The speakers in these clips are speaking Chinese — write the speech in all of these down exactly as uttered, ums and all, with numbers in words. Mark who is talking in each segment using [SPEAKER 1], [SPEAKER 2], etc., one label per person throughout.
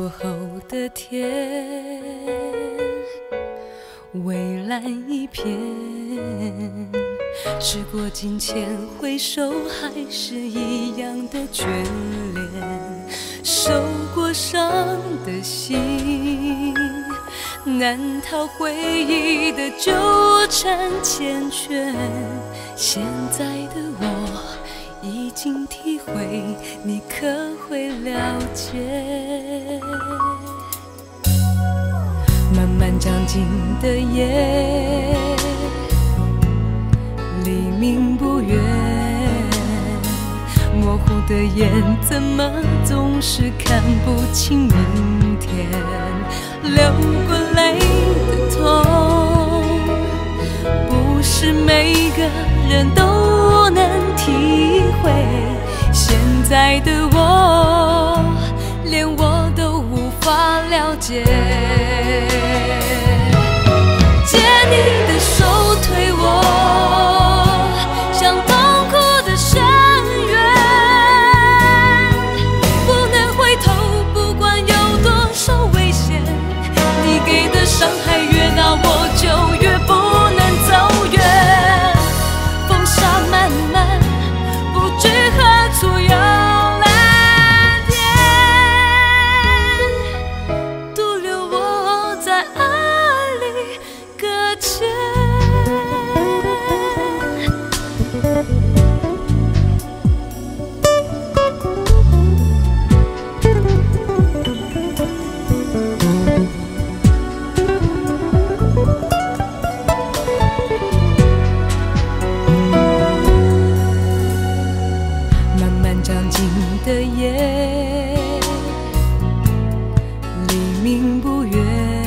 [SPEAKER 1] 过后的天，蔚蓝一片。时过境迁，回首还是一样的眷恋。受过伤的心，难逃回忆的纠缠缱绻。现在的我已经体会，你可会了解？慢慢将近的夜，黎明不远，模糊的眼怎么总是看不清明天？流过泪的痛，不是每个人都能体会。现在的我，连我都无法了解。借你的手推我向痛苦的深渊，不能回头，不管有多少危险。你给的伤害越大，我就越不能走远。风沙漫漫，不知何处有蓝天，独留我在爱里搁浅。慢慢将近的夜，黎明不远，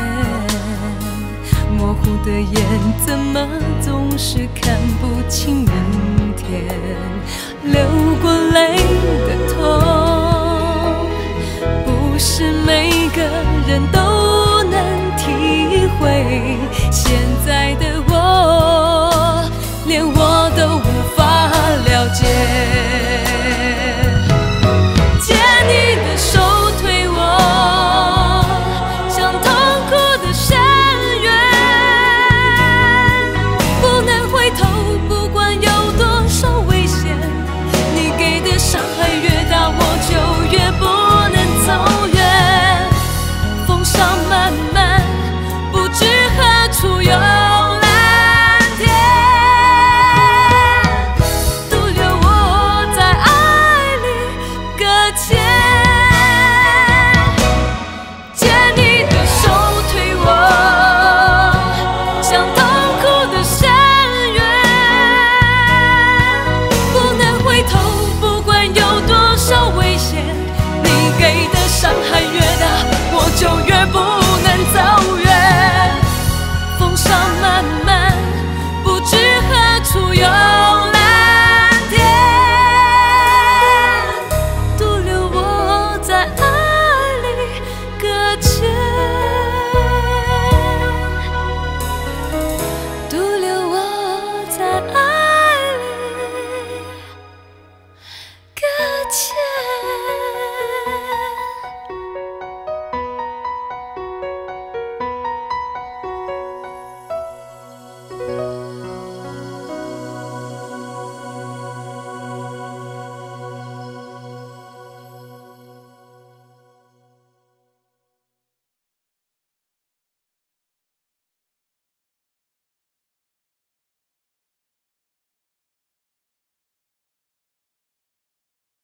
[SPEAKER 1] 模糊的眼怎么总是看不清明天？流过泪的痛，不是每个人都能体会。